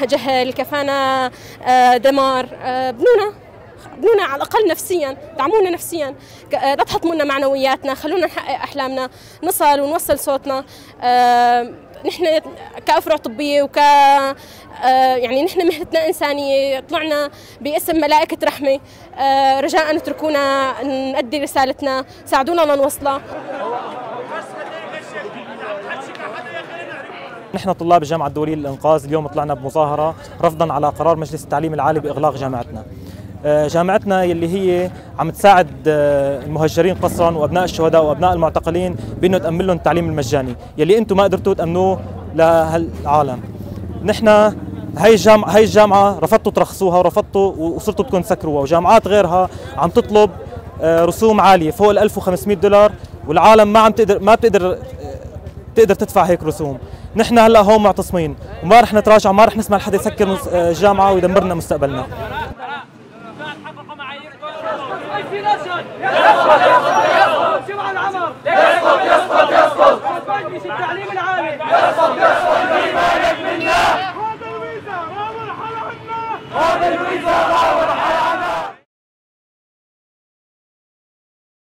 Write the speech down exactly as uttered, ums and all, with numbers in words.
كفانا جهل، كفانا دمار. بنونا بنونا على الأقل نفسيا، دعمونا نفسيا، لا تحطمونا معنوياتنا، خلونا نحقق أحلامنا، نصل ونوصل صوتنا. نحن كأفرع طبية وك يعني نحن مهنتنا إنسانية، طلعنا باسم ملائكة رحمة. رجاء اتركونا نؤدي رسالتنا، ساعدونا لنوصلها. نحن طلاب الجامعة الدولية للإنقاذ اليوم طلعنا بمظاهرة رفضاً على قرار مجلس التعليم العالي بإغلاق جامعتنا. جامعتنا يلي هي عم تساعد المهجرين قسراً وأبناء الشهداء وأبناء المعتقلين بأنه تأمن لهم التعليم المجاني يلي أنتم ما قدرتوا تأمنوه لهالعالم. نحن هاي الجامعة هاي الجامعة رفضتوا ترخصوها ورفضتوا وصرتوا بدكم تسكروها، وجامعات غيرها عم تطلب رسوم عالية فوق ال ألف وخمسمئة دولار، والعالم ما عم تقدر ما بتقدر تقدر تدفع هيك رسوم. نحن هلا هون معتصمين وما رح نتراجع وما رح نسمع لحدا يسكر الجامعة ويدمرنا مستقبلنا. يسقط يسقط يسقط مجلس التعليم العالي يسقط يسقط في مالك منا. هذا الوزارة مرحلة عنا، هذا الوزارة مرحلة